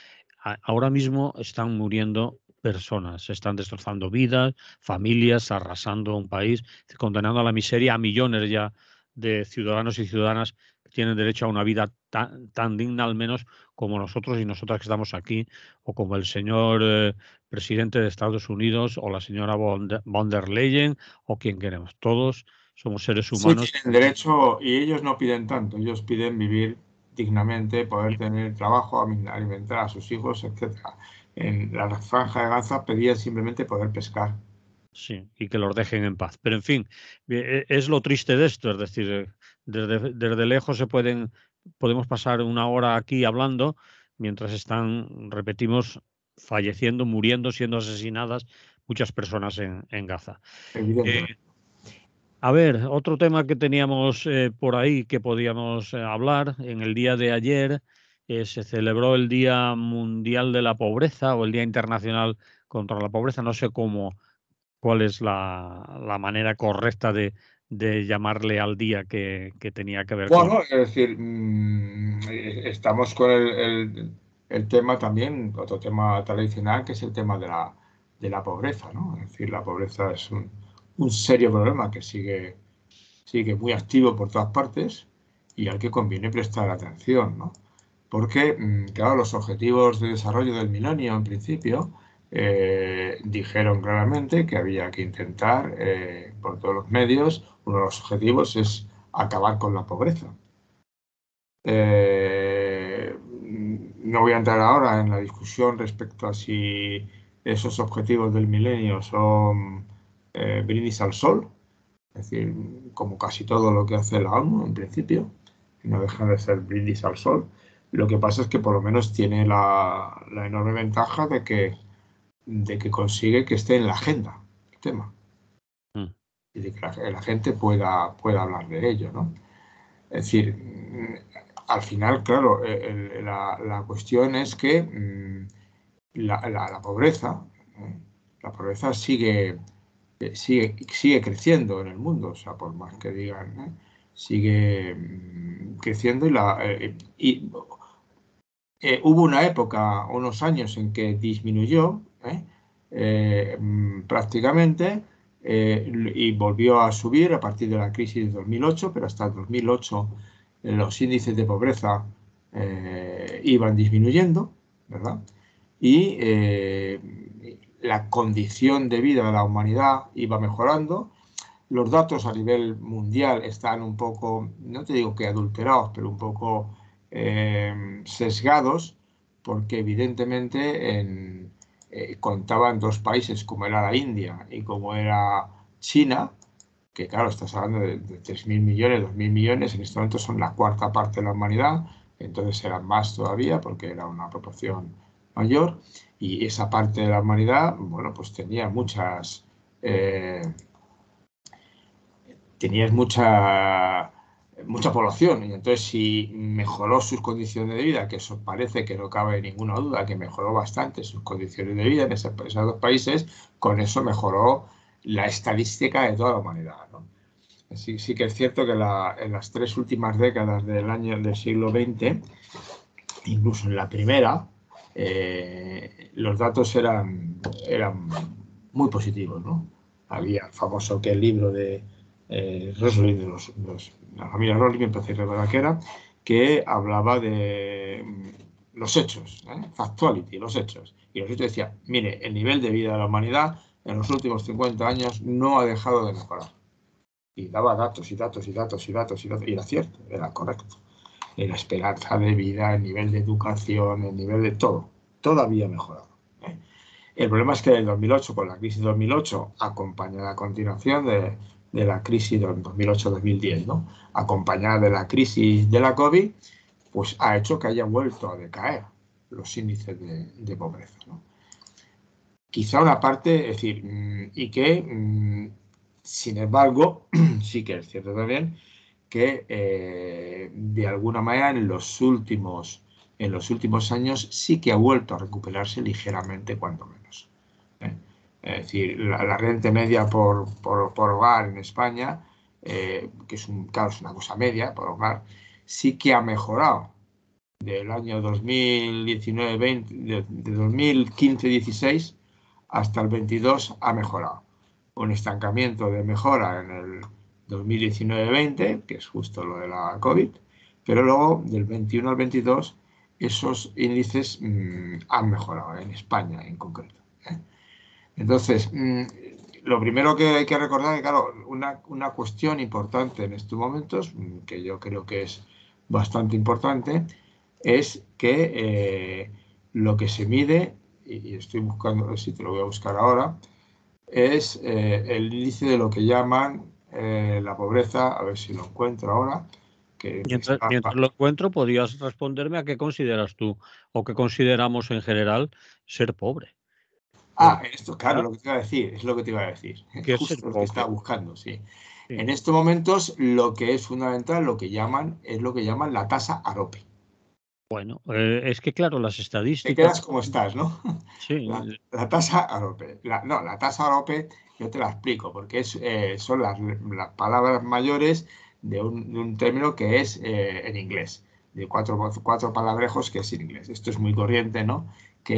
ahora mismo están muriendo personas, se están destrozando vidas, familias, arrasando un país, condenando a la miseria a millones ya de ciudadanos y ciudadanas que tienen derecho a una vida tan digna, al menos, como nosotros y nosotras que estamos aquí, o como el señor presidente de Estados Unidos, o la señora von der Leyen, o quien queremos. Todos somos seres Sí, humanos. tienen derecho y ellos no piden tanto, ellos piden vivir dignamente, poder tener trabajo, alimentar a sus hijos, etcétera. En la franja de Gaza pedían simplemente poder pescar. Sí, y que los dejen en paz. Pero en fin, es lo triste de esto, es decir, desde lejos podemos pasar una hora aquí hablando, mientras están, repetimos, falleciendo, muriendo, siendo asesinadas muchas personas en Gaza. Eh, Evidentemente. a ver, otro tema que teníamos por ahí que podíamos hablar, en el día de ayer se celebró el Día Mundial de la Pobreza o el Día Internacional contra la Pobreza, no sé cuál es la manera correcta de llamarle al día que tenía que ver con... Bueno, es decir, estamos con el tema también, otro tema tradicional, que es el tema de la pobreza, ¿no? Es decir, la pobreza es un serio problema que sigue muy activo por todas partes y al que conviene prestar atención, ¿no? Porque, claro, los objetivos de desarrollo del milenio, en principio, dijeron claramente que había que intentar, por todos los medios, uno de los objetivos es acabar con la pobreza. No voy a entrar ahora en la discusión respecto a si esos objetivos del milenio son brindis al sol, es decir, como casi todo lo que hace la ONU en principio, que no deja de ser brindis al sol. Lo que pasa es que por lo menos tiene la enorme ventaja de que consigue que esté en la agenda el tema Mm, y de que la gente pueda hablar de ello, ¿no? Es decir, al final, claro, la cuestión es que la pobreza, ¿eh? La pobreza sigue creciendo en el mundo, o sea, por más que digan, ¿eh? Sigue creciendo hubo una época, unos años en que disminuyó prácticamente y volvió a subir a partir de la crisis de 2008, pero hasta el 2008 los índices de pobreza iban disminuyendo, ¿verdad? Y la condición de vida de la humanidad iba mejorando. Los datos a nivel mundial están un poco, no te digo que adulterados, pero un poco sesgados, porque evidentemente contaban dos países como era la India y como era China, que claro, estás hablando de 3.000 millones, 2.000 millones, en este momento son la cuarta parte de la humanidad, entonces eran más todavía porque era una proporción mayor, y esa parte de la humanidad, bueno, pues tenías mucha población, y entonces si mejoró sus condiciones de vida, que eso parece que no cabe ninguna duda, que mejoró bastante sus condiciones de vida en esos dos países, con eso mejoró la estadística de toda la humanidad, ¿no? Sí que es cierto que en las tres últimas décadas del siglo XX, incluso en la primera, los datos eran muy positivos, ¿no? Había el famoso que el libro de Roslin, la familia Roslin, me parece recordar que hablaba de los hechos, factuality, los hechos. Y los hechos decían, mire, el nivel de vida de la humanidad en los últimos 50 años no ha dejado de mejorar. Y daba datos y datos y datos y datos y datos, y era cierto, era correcto. La esperanza de vida, el nivel de educación, el nivel de todo había mejorado. El problema es que en el 2008, con la crisis de 2008, acompañada a continuación de la crisis de 2008-2010, ¿no? Acompañada de la crisis de la COVID, pues ha hecho que haya vuelto a decaer los índices de pobreza, ¿no? Quizá una parte, es decir, y que, sin embargo, sí que es cierto también que de alguna manera en los últimos años sí que ha vuelto a recuperarse ligeramente, cuanto menos. ¿Eh? Es decir, la renta media por hogar en España, que claro, es una cosa media por hogar, sí que ha mejorado del año 2019-20, de 2015-16 hasta el 22 ha mejorado. Un estancamiento de mejora en el 2019-20, que es justo lo de la COVID, pero luego del 21 al 22 esos índices han mejorado, en España en concreto. Entonces, lo primero que hay que recordar es que, claro, una cuestión importante en estos momentos, que yo creo que es bastante importante, es que lo que se mide, y estoy buscando, si te lo voy a buscar ahora, es el índice de lo que llaman la pobreza, a ver si lo encuentro ahora. Que Mientras lo encuentro, podrías responderme a qué consideras tú o qué consideramos en general ser pobre. Esto, claro, lo que te iba a decir, es lo que te iba a decir. ¿Qué es ser Justo lo que pobre? estaba buscando, sí. Sí. En estos momentos, lo que es fundamental, es lo que llaman la tasa AROPE. Bueno, es que claro, las Te estadísticas. quedas como estás, ¿no? Sí, La tasa AROPE. La tasa AROPE, yo te la explico, porque son las palabras mayores de un término que es en inglés, de cuatro palabrejos que es en inglés. Esto es muy corriente, ¿no?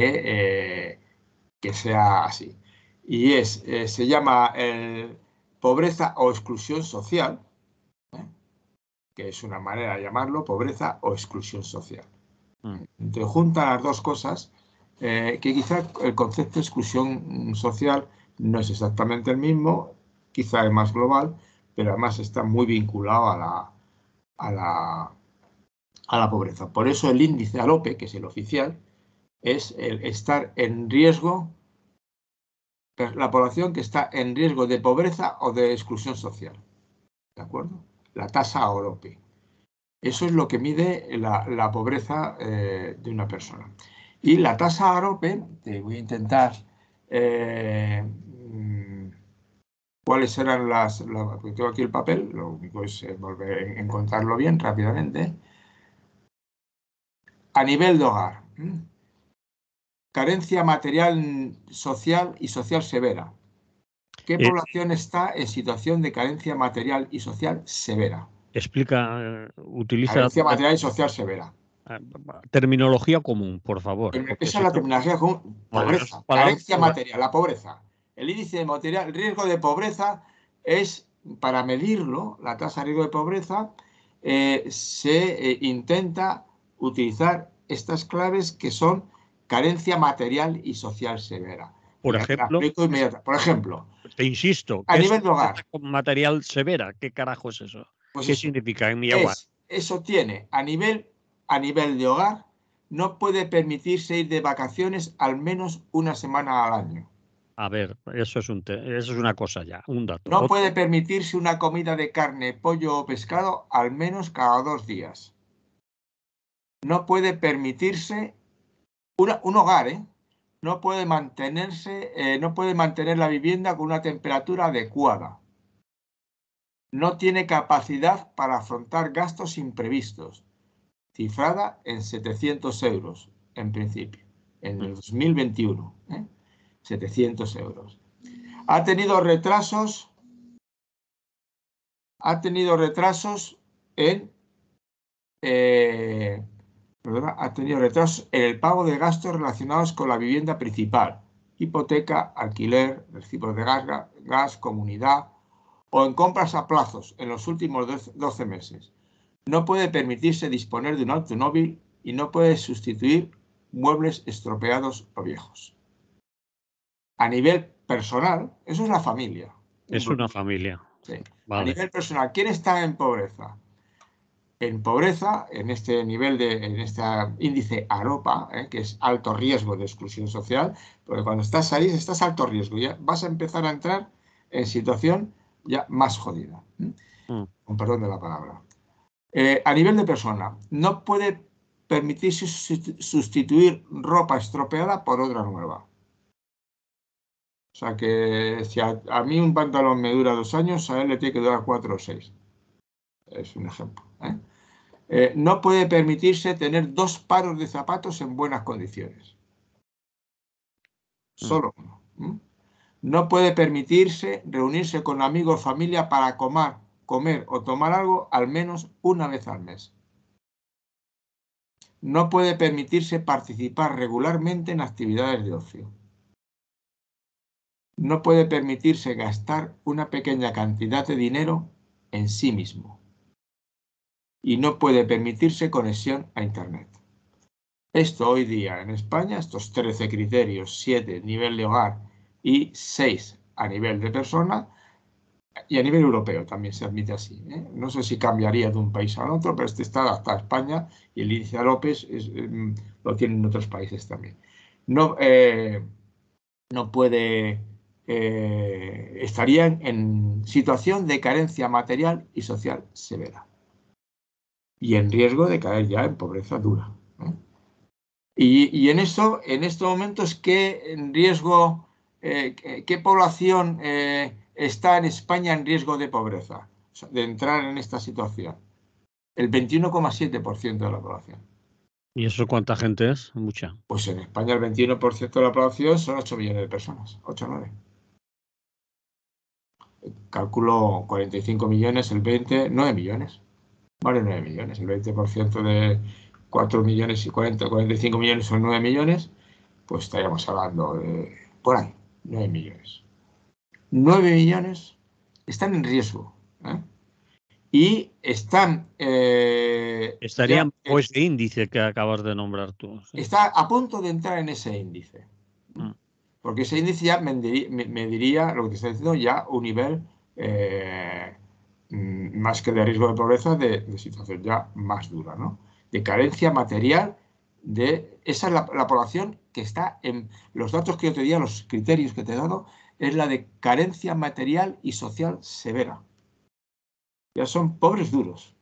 Que sea así. Y se llama pobreza o exclusión social, ¿eh? Que es una manera de llamarlo, pobreza o exclusión social. Te juntan las dos cosas, que quizá el concepto de exclusión social no es exactamente el mismo, quizá es más global, pero además está muy vinculado a la pobreza. Por eso el índice ALOPE, que es el oficial, es el estar en riesgo, la población que está en riesgo de pobreza o de exclusión social. ¿De acuerdo? La tasa ALOPE. Eso es lo que mide la pobreza de una persona. Y la tasa AROPE, te voy a intentar cuáles eran porque tengo aquí el papel, lo único es volver a encontrarlo bien rápidamente. A nivel de hogar, carencia material, social y social severa. ¿Qué población está en situación de carencia material y social severa? utiliza Carencia material y social severa. terminología común, por favor. Porque Esa si es la no, terminología común. bueno, esas Pobreza, palabras, carencia material, la pobreza. El índice de material, el riesgo de pobreza es, para medirlo, la tasa de riesgo de pobreza, se intenta utilizar estas claves que son carencia material y social severa. por Mira, te la ejemplo, explico inmediatamente. Por ejemplo, te insisto, a ¿qué es nivel de hogar, material severa? ¿Qué carajo es eso? pues ¿Qué eso, significa en mi hogar? eso tiene a nivel de hogar, no puede permitirse ir de vacaciones al menos una semana al año. A ver, eso es una cosa ya, un dato. No puede permitirse una comida de carne, pollo o pescado al menos cada 2 días. No puede permitirse un hogar, no puede no puede mantener la vivienda con una temperatura adecuada. No tiene capacidad para afrontar gastos imprevistos, cifrada en 700 euros en principio, en el 2021. 700 euros. Ha tenido retrasos en ha tenido retrasos en el pago de gastos relacionados con la vivienda principal, hipoteca, alquiler, recibos de gas, comunidad, o en compras a plazos en los últimos 12 meses. No puede permitirse disponer de un automóvil y no puede sustituir muebles estropeados o viejos. A nivel personal, eso es la familia. Es una familia. Sí. A Vale. nivel personal, ¿quién está en pobreza? En pobreza, en este nivel en este índice AROPA, que es alto riesgo de exclusión social, porque cuando estás ahí, estás alto riesgo, ya vas a empezar a entrar en situación ya más jodida. Con perdón de la palabra. A nivel de persona, no puede permitirse sustituir ropa estropeada por otra nueva. O sea que si a mí un pantalón me dura 2 años, a él le tiene que durar 4 o 6. Es un ejemplo. No puede permitirse tener 2 pares de zapatos en buenas condiciones. Solo uno. No puede permitirse reunirse con amigos o familia para comer o tomar algo al menos una vez al mes. no puede permitirse participar regularmente en actividades de ocio. No puede permitirse gastar una pequeña cantidad de dinero en sí mismo. Y no puede permitirse conexión a Internet. Esto hoy día en España, estos 13 criterios, 7 a nivel de hogar y 6 a nivel de persona, y a nivel europeo también se admite así. No sé si cambiaría de un país a otro, pero este está adaptado a España y el índice López lo tienen en otros países también. No, no puede, estaría en situación de carencia material y social severa y en riesgo de caer ya en pobreza dura. Y en estos momentos, ¿qué riesgo, qué población está en España en riesgo de pobreza, o sea, de entrar en esta situación? El 21,7% de la población. ¿Y eso cuánta gente es? Mucha. Pues en España el 21% de la población son 8 millones de personas, 8 o 9. Cálculo 45 millones, el 20, 9 millones. Vale, 9 millones. El 20% de 4 millones y 45 millones son 9 millones. Pues estaríamos hablando de, por ahí, 9 millones. 9 millones están en riesgo. Y están Estarían bajo ese índice que acabas de nombrar tú. ¿Sí? Está a punto de entrar en ese índice. Porque ese índice ya mediría lo que te está diciendo, ya un nivel más que de riesgo de pobreza, de situación ya más dura, ¿no? De carencia material. Esa es la población que está en los datos que yo te di, los criterios que te he dado, es la de carencia material y social severa. Ya son pobres duros.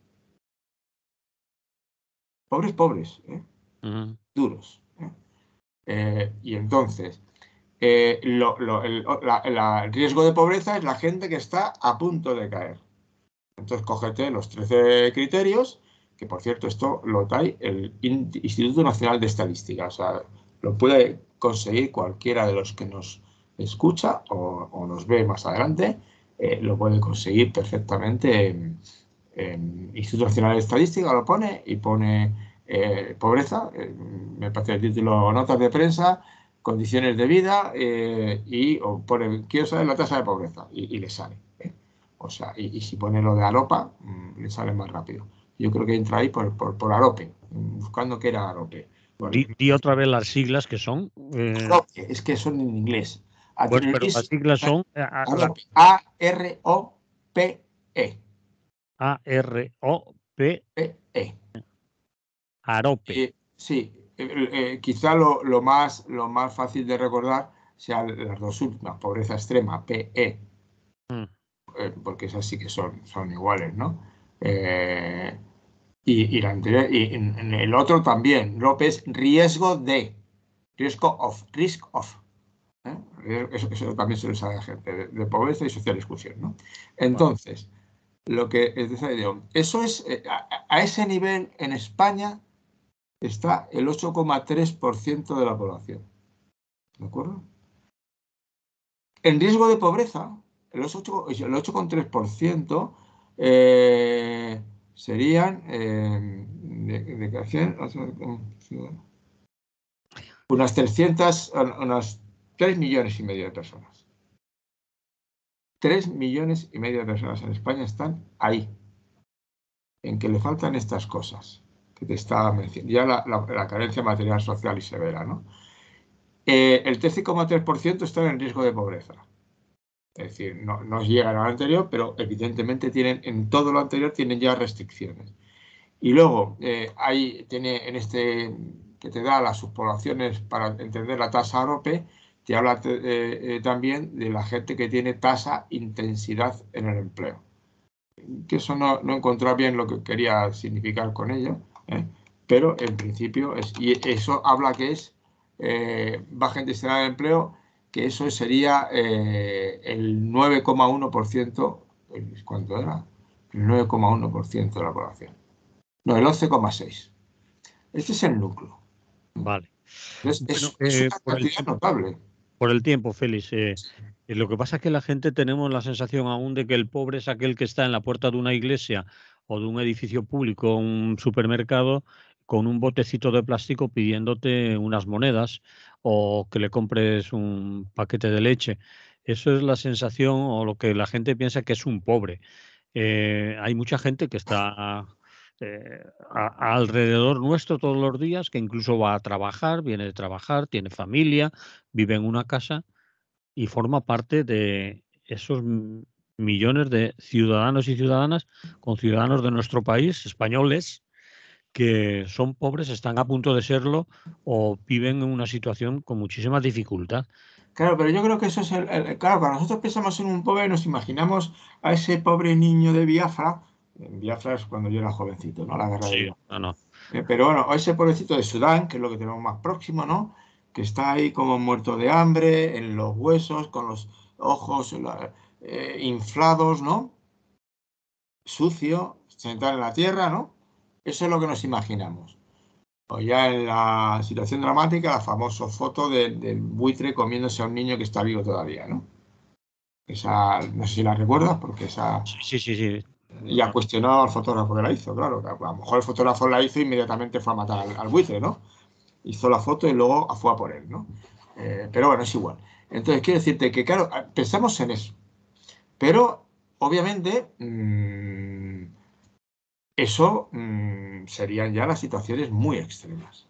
Pobres, duros. Y entonces, el riesgo de pobreza es la gente que está a punto de caer. Entonces, cógete los 13 criterios, que por cierto, esto lo trae el Instituto Nacional de Estadística. O sea, lo puede conseguir cualquiera de los que nos escucha o nos ve más adelante, lo puede conseguir perfectamente en Instituto Nacional de Estadística, lo pone y pone pobreza, me parece el título, notas de prensa, condiciones de vida o pone, quiero saber la tasa de pobreza y le sale. O sea, y si pone lo de Aropa, le sale más rápido. Yo creo que entra ahí por Arope, buscando qué era Arope. Bueno, di otra vez las siglas que son. Arope, es que son en inglés. Bueno, pero las siglas son Arope, A-R-O-P-E. A-R-O-P. Arope. Sí, quizá lo más fácil de recordar sean las dos últimas, pobreza extrema, PE, porque esas sí que son iguales, ¿no? Y la anterior, y en el otro también, López, risk of. Eso también se lo sabe la gente, de pobreza y social exclusión, ¿no? Entonces, lo que es eso es, a ese nivel en España está el 8,3% de la población. ¿De acuerdo? En riesgo de pobreza, el 8,3% serían unas 3 millones y medio de personas. 3 millones y medio de personas en España están ahí, en que le faltan estas cosas que te estaba mencionando, ya la carencia material, social y severa, ¿no? El 13,3% están en riesgo de pobreza. Es decir, no llegan al anterior, pero evidentemente en todo lo anterior tienen ya restricciones. Y luego, tiene en este que te da las subpoblaciones para entender la tasa Arope, te habla también de la gente que tiene tasa intensidad en el empleo. Que eso no encontré bien lo que quería significar con ello, pero en principio y eso habla que es baja intensidad del empleo, que eso sería el 9,1%, ¿cuánto era? El 9,1% de la población. No, el 11,6%. Este es el núcleo. Vale. Entonces, Bueno, es una cantidad notable. Por el tiempo, Félix. Lo que pasa es que la gente tenemos la sensación aún de que el pobre es aquel que está en la puerta de una iglesia o de un edificio público, un supermercado, con un botecito de plástico pidiéndote unas monedas o que le compres un paquete de leche. Eso es la sensación o lo que la gente piensa que es un pobre. Hay mucha gente que está alrededor nuestro todos los días, que incluso va a trabajar, viene de trabajar, tiene familia, vive en una casa y forma parte de esos millones de ciudadanos y ciudadanas, con ciudadanos de nuestro país, españoles, que son pobres, están a punto de serlo o viven en una situación con muchísima dificultad. Claro, pero yo creo que eso es claro, cuando nosotros pensamos en un pobre, nos imaginamos a ese pobre niño de Biafra. En Biafra es cuando yo era jovencito, ¿no? La guerra de Sí, Biafra. no, no. Pero bueno, o ese pobrecito de Sudán, que es lo que tenemos más próximo, ¿no? Que está ahí como muerto de hambre, en los huesos, con los ojos inflados, ¿no? Sucio, sentado en la tierra, ¿no? Eso es lo que nos imaginamos. O ya en la situación dramática, la famosa foto del buitre comiéndose a un niño que está vivo todavía, ¿no? Esa, no sé si la recuerdas, porque esa Sí, sí, sí, sí. ya cuestionó al fotógrafo que la hizo, claro. Que a lo mejor el fotógrafo la hizo y inmediatamente fue a matar al buitre, ¿no? Hizo la foto y luego fue a por él, ¿no? Pero bueno, es igual. Entonces, quiero decirte que, claro, pensamos en eso. Pero, obviamente, eso serían ya las situaciones muy extremas.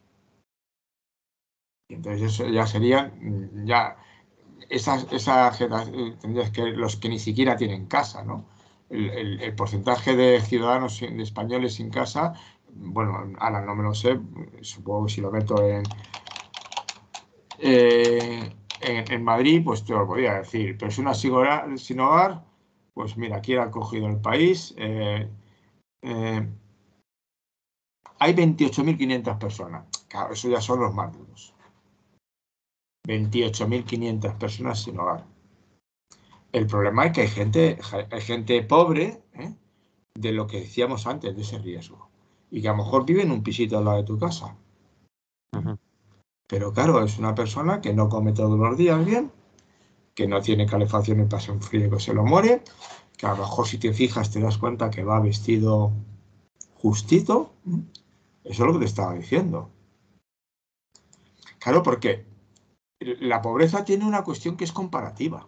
Y entonces eso ya serían, ya, tendrías que, los que ni siquiera tienen casa, ¿no? El porcentaje de ciudadanos de españoles sin casa, bueno, ahora no me lo sé, supongo que si lo meto en Madrid, pues te lo podría decir, pero es una sin hogar, pues mira, aquí ha cogido el país, hay 28.500 personas, claro, eso ya son los más duros, 28.500 personas sin hogar. El problema es que hay gente pobre, de lo que decíamos antes, de ese riesgo, y que a lo mejor vive en un pisito al lado de tu casa. Ajá. Pero claro, es una persona que no come todos los días bien, que no tiene calefacción y pasa un frío que se lo muere, que a lo mejor si te fijas te das cuenta que va vestido justito. Eso es lo que te estaba diciendo. Claro, porque la pobreza tiene una cuestión que es comparativa,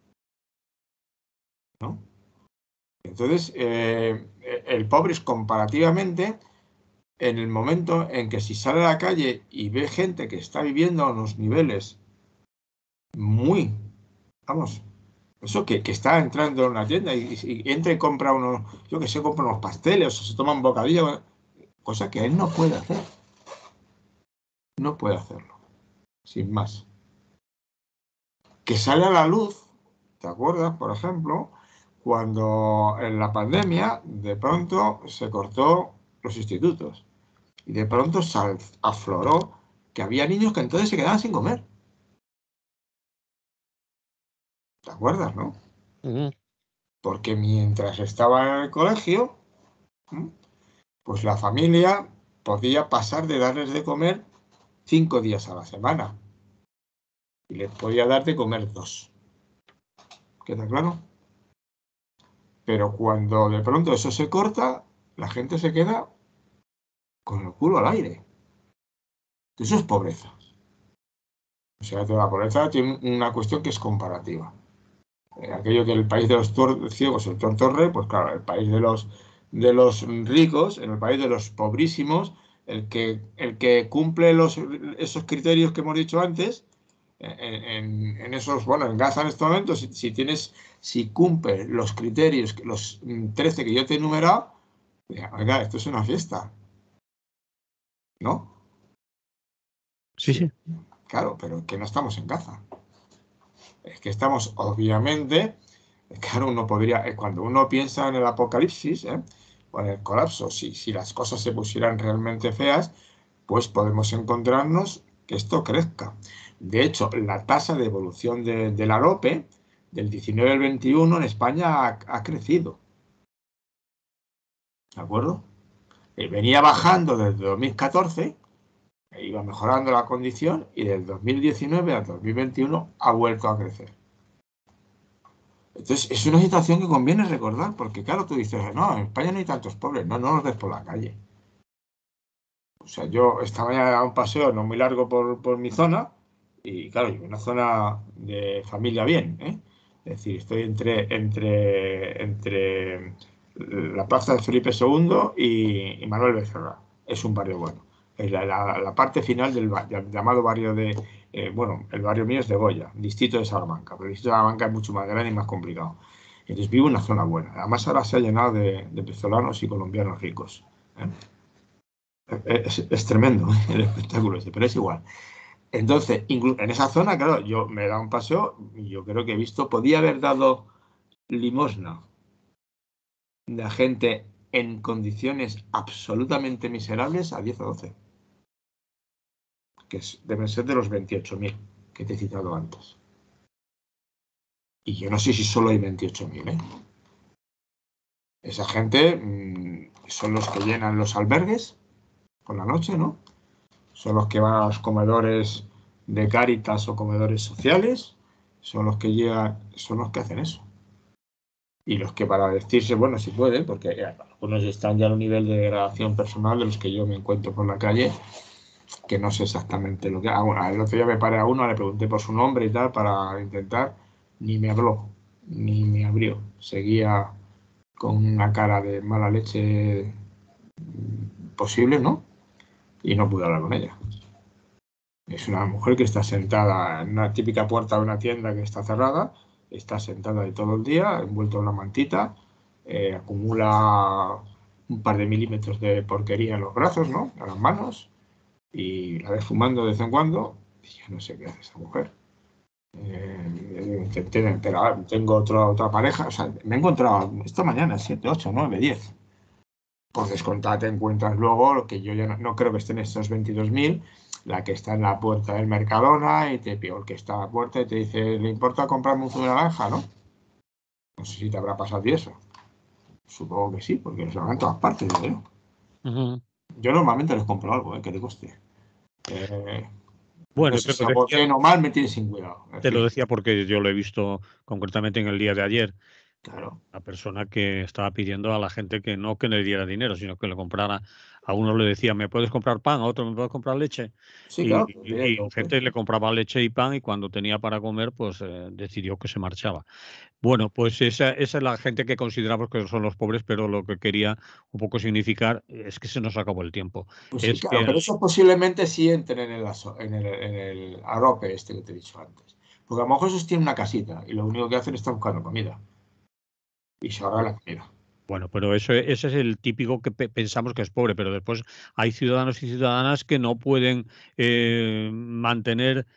¿no? Entonces, el pobre es comparativamente en el momento en que si sale a la calle y ve gente que está viviendo a unos niveles muy, vamos, eso que está entrando en una tienda y entra y compra unos, yo que sé, compra unos pasteles o se toma un bocadillo, cosa que él no puede hacer. No puede hacerlo, sin más. Que sale a la luz, ¿te acuerdas? Por ejemplo, cuando en la pandemia de pronto se cortó los institutos y de pronto afloró que había niños que entonces se quedaban sin comer. ¿Te acuerdas, no? Ujú. Porque mientras estaban en el colegio, pues la familia podía pasar de darles de comer 5 días a la semana y les podía dar de comer 2. ¿Queda claro? Pero cuando de pronto eso se corta, la gente se queda con el culo al aire. Eso es pobreza. O sea, la pobreza tiene una cuestión que es comparativa. Aquello que el país de los ciegos, el tortorre, pues claro, el país de los ricos, en el país de los pobrísimos, el que cumple esos criterios que hemos dicho antes, en esos, bueno, en Gaza en este momento, si cumple los criterios, los 13 que yo te he enumerado, oiga, esto es una fiesta, ¿no? Sí, Sí, sí. claro, pero que no estamos en Gaza. Es que estamos, obviamente, claro, uno podría, cuando uno piensa en el apocalipsis, o en el colapso, si las cosas se pusieran realmente feas, pues podemos encontrarnos que esto crezca. De hecho, la tasa de evolución de la LOPE del 19 al 21 en España ha crecido. ¿De acuerdo? Venía bajando desde 2014, iba mejorando la condición y del 2019 al 2021 ha vuelto a crecer. Entonces, es una situación que conviene recordar, porque claro, tú dices, no, en España no hay tantos pobres, no los ves por la calle. O sea, yo esta mañana he dado un paseo no muy largo por mi zona y claro, una zona de familia bien, ¿eh? Es decir, estoy entre la plaza de Felipe II y Manuel Becerra. Es un barrio bueno. Es la parte final del llamado barrio de, bueno, el barrio mío es de Goya, distrito de Salamanca, pero el distrito de Salamanca es mucho más grande y más complicado. Entonces vivo en una zona buena. Además ahora se ha llenado de venezolanos y colombianos ricos, ¿eh? Es tremendo el espectáculo ese, pero es igual. Entonces, en esa zona, claro, yo me he dado un paseo y yo creo que he visto, podía haber dado limosna de gente en condiciones absolutamente miserables a 10 o 12, que deben ser de los 28.000 que te he citado antes. Y yo no sé si solo hay 28.000, ¿eh? Esa gente son los que llenan los albergues por la noche, ¿no? Son los que van a los comedores de Cáritas o comedores sociales, son los que llegan, son los que hacen eso. Y los que para vestirse, bueno, si pueden, porque algunos están ya a un nivel de degradación personal de los que yo me encuentro por la calle, que no sé exactamente lo que... bueno, el otro día me paré a uno, le pregunté por su nombre y tal, para intentar, ni me habló, ni me abrió. Seguía con una cara de mala leche posible, ¿no? Y no pude hablar con ella. Es una mujer que está sentada en una típica puerta de una tienda que está cerrada, está sentada ahí todo el día, envuelta en una mantita, acumula un par de milímetros de porquería en los brazos, ¿no? En las manos, y la ves fumando de vez en cuando, y yo no sé qué hace esa mujer. Pero tengo otra pareja, o sea, me he encontrado esta mañana 7, 8, 9, 10. Por descontado te encuentras luego lo que yo ya no creo que estén estos 22.000, la que está en la puerta del Mercadona y te pide el que está a la puerta y te dice, ¿le importa comprarme un zumo de naranja? ¿No? No sé si te habrá pasado eso. Supongo que sí, porque los van en todas partes, yo creo. Yo normalmente les compro algo, que le coste. Bueno, entonces, si algo bien o mal, me tienes sin cuidado. te lo decía porque yo lo he visto concretamente en el día de ayer. Claro. La persona que estaba pidiendo a la gente que no que le diera dinero, sino que le comprara. A uno le decía, ¿me puedes comprar pan? A otro, ¿me puedes comprar leche? Sí, claro. Y gente le compraba leche y pan y cuando tenía para comer, pues decidió que se marchaba. Bueno, pues esa es la gente que consideramos que son los pobres, pero lo que quería un poco significar es que se nos acabó el tiempo. Pues sí, Es claro, que pero eso posiblemente sí entren en el arrope este que te he dicho antes. Porque a lo mejor esos tienen una casita y lo único que hacen es estar buscando comida. Y se ahorra la comida. bueno, pero ese es el típico que pensamos que es pobre, pero después hay ciudadanos y ciudadanas que no pueden mantener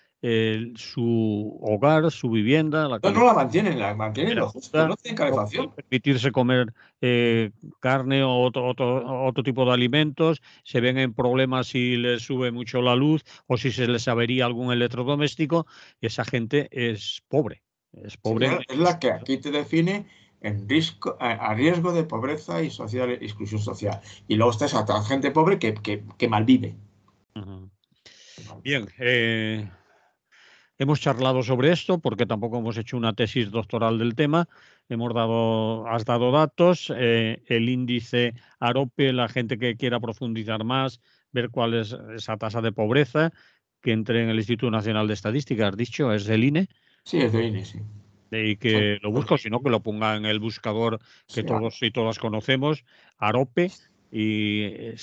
su hogar, su vivienda, la No calidad la mantienen de la lo justo, vida, no tienen no pueden calefacción. permitirse comer carne o otro tipo de alimentos, se ven en problemas si les sube mucho la luz o si se les avería algún electrodoméstico, esa gente es Sí, pobre. es la que aquí te define a riesgo de pobreza y exclusión social. Y luego está esa gente pobre que malvive. Ujú. Bien, hemos charlado sobre esto porque tampoco hemos hecho una tesis doctoral del tema. Has dado datos, el índice AROPE, la gente que quiera profundizar más, ver cuál es esa tasa de pobreza, que entre en el Instituto Nacional de Estadística, has dicho, es el INE, Sí, es de INE, sí. y que lo busco, sino que lo ponga en el buscador que Sí, todos y todas conocemos, AROPE, y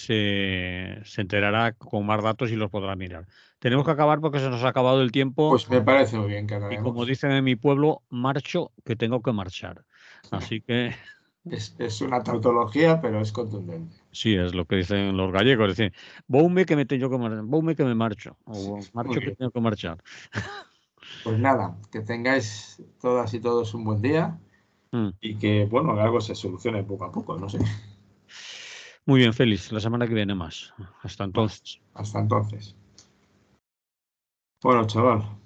se enterará con más datos y los podrá mirar. Tenemos que acabar porque se nos ha acabado el tiempo pues me parece muy bien que y como acabemos. dicen en mi pueblo, marcho que tengo que marchar. Así que Es una tautología, pero es contundente. sí, es lo que dicen los gallegos, dicen, voume que me tengo que marchar, voume que me marcho, Sí, o muy marcho que bien. tengo que marchar. Pues nada, que tengáis todas y todos un buen día Mm. y que, bueno, algo se solucione poco a poco, no sé. Muy bien, Félix, la semana que viene más. Hasta Más. entonces. Hasta entonces. Bueno, chaval.